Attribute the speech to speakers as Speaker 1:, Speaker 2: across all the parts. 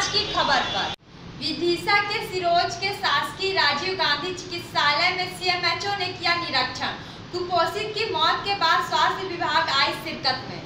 Speaker 1: की खबर पर विदिशा के सिरोंज के शासकीय राजीव गांधी चिकित्सालय में सीएमएचओ ने किया निरीक्षण। कुपोषित की मौत के बाद स्वास्थ्य विभाग आई शिरकत में।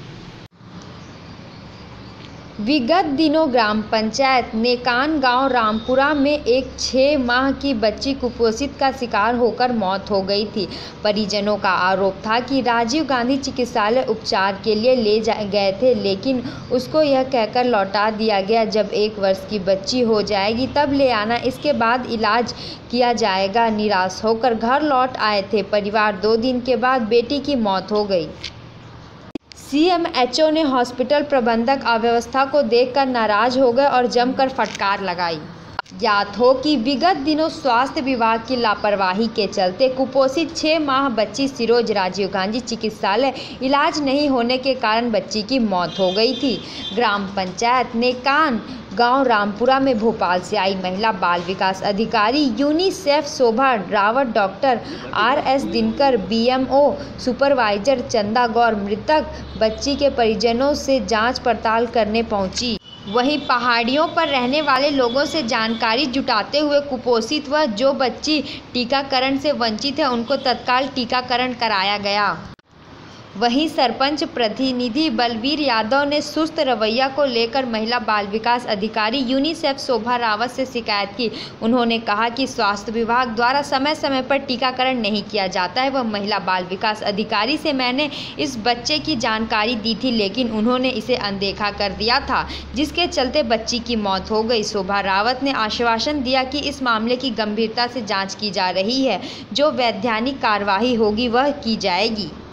Speaker 2: विगत दिनों ग्राम पंचायत नेकान गांव रामपुरा में एक 6 माह की बच्ची कुपोषित का शिकार होकर मौत हो गई थी। परिजनों का आरोप था कि राजीव गांधी चिकित्सालय उपचार के लिए ले गए थे, लेकिन उसको यह कहकर लौटा दिया गया जब 1 वर्ष की बच्ची हो जाएगी तब ले आना, इसके बाद इलाज किया जाएगा। निराश होकर घर लौट आए थे परिवार। 2 दिन के बाद बेटी की मौत हो गई। सीएमएचओ ने हॉस्पिटल प्रबंधक अव्यवस्था को देखकर नाराज हो गए और जमकर फटकार लगाई। ज्ञात हो कि विगत दिनों स्वास्थ्य विभाग की लापरवाही के चलते कुपोषित 6 माह बच्ची सिरोंज राजीव गांधी चिकित्सालय इलाज नहीं होने के कारण बच्ची की मौत हो गई थी। ग्राम पंचायत नेकान गांव रामपुरा में भोपाल से आई महिला बाल विकास अधिकारी UNICEF Shobha Rawat, doctor RS Dinkar, BMO supervisor Chanda Gaur मृतक बच्ची के परिजनों से जांच पड़ताल करने पहुंची। वहीं पहाड़ियों पर रहने वाले लोगों से जानकारी जुटाते हुए कुपोषित व जो बच्ची टीकाकरण से वंचित है उनको तत्काल टीकाकरण कराया गया। वहीं सरपंच प्रतिनिधि बलवीर यादव ने सुस्त रवैया को लेकर महिला बाल विकास अधिकारी यूनिसेफ शोभा रावत से शिकायत की। उन्होंने कहा कि स्वास्थ्य विभाग द्वारा समय समय पर टीकाकरण नहीं किया जाता है। वह महिला बाल विकास अधिकारी से मैंने इस बच्चे की जानकारी दी थी, लेकिन उन्होंने इसे अनदेखा कर दिया था, जिसके चलते बच्ची की मौत हो गई। शोभा रावत ने आश्वासन दिया कि इस मामले की गंभीरता से जाँच की जा रही है, जो वैधानिक कार्यवाही होगी वह की जाएगी।